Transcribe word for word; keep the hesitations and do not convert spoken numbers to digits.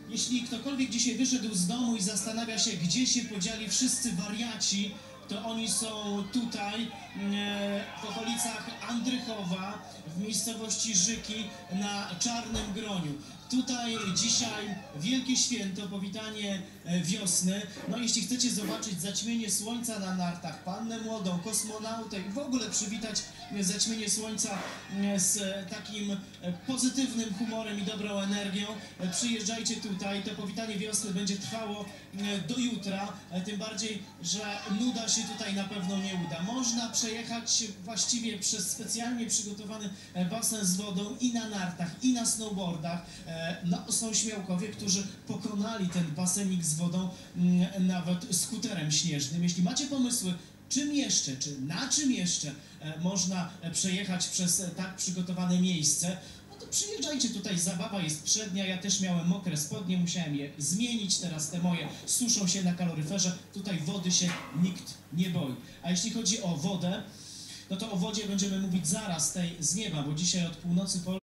Jeśli ktokolwiek dzisiaj wyszedł z domu i zastanawia się, gdzie się podzieli wszyscy wariaci, to oni są tutaj, w okolicach Andrychowa, w miejscowości Żyki, na Czarnym Groniu. Tutaj dzisiaj wielkie święto, powitanie wiosny. No jeśli chcecie zobaczyć zaćmienie słońca na nartach, pannę młodą, kosmonautę i w ogóle przywitać zaćmienie słońca z takim pozytywnym humorem i dobrą energią, przyjeżdżajcie tutaj. To powitanie wiosny będzie trwało do jutra, tym bardziej, że nuda się tutaj na pewno nie uda. Można przejechać właściwie przez specjalnie przygotowany basen z wodą i na nartach, i na snowboardach. No, są śmiałkowie, którzy pokonali ten basenik z wodą nawet skuterem śnieżnym. Jeśli macie pomysły, czym jeszcze, czy na czym jeszcze można przejechać przez tak przygotowane miejsce, no to przyjeżdżajcie tutaj, zabawa jest przednia. Ja też miałem mokre spodnie, musiałem je zmienić, teraz te moje suszą się na kaloryferze. Tutaj wody się nikt nie boi. A jeśli chodzi o wodę, no to o wodzie będziemy mówić zaraz tej z nieba, bo dzisiaj od północy po